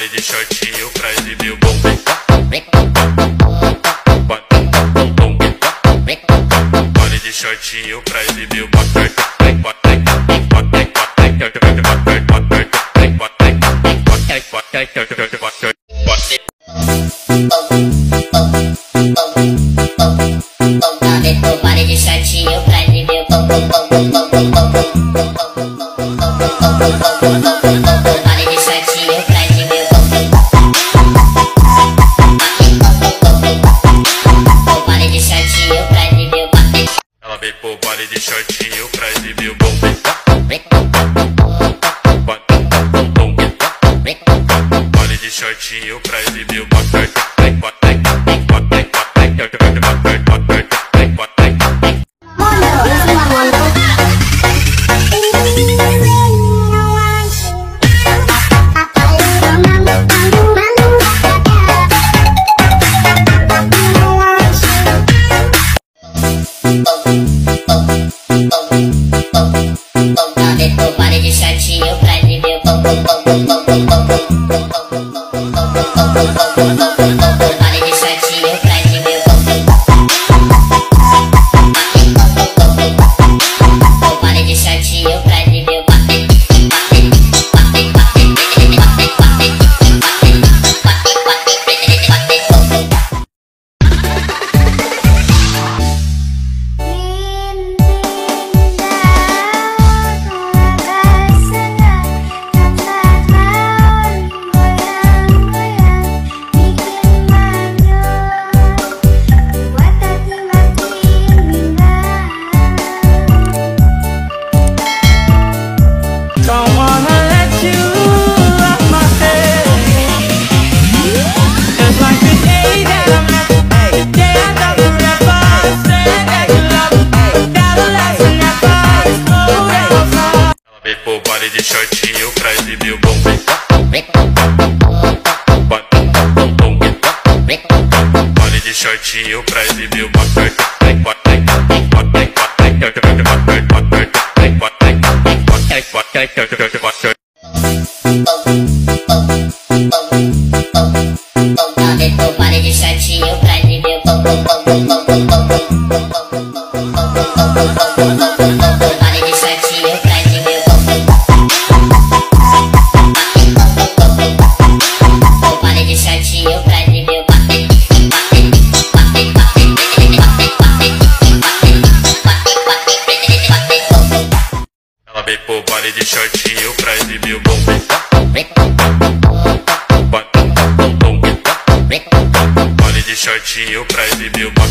baile de shortinho pra exibir o bumbum. Baile de shortinho pra exibir o bumbum. Baile de shortinho pra exibir o bumbum. Baile de shortinho pra exibir o bumbum. Baile de shortinho pra exibir o bumbum. Ela vem pro baile de shortinho pra exibir o bumbum. Baile de shortinho pra exibir o bumbum. Baile de shortinho pra exibir o bumbum. Baile de shortinho pra exibir o bumbum. Baile de shortinho pra exibir o bumbum. Pro baile de shortinho pra exibir o bumbum. Baile de shortinho pra exibir o bumbum. Baile de shortinho pra exibir o bumbum. Baile de shortinho pra exibir o bumbum. Baile de shortinho pra exibir o bumbum. Ela vem pro baile de shortinho pra exibir o bumbum. Baile de shortinho pra exibir o bumbum.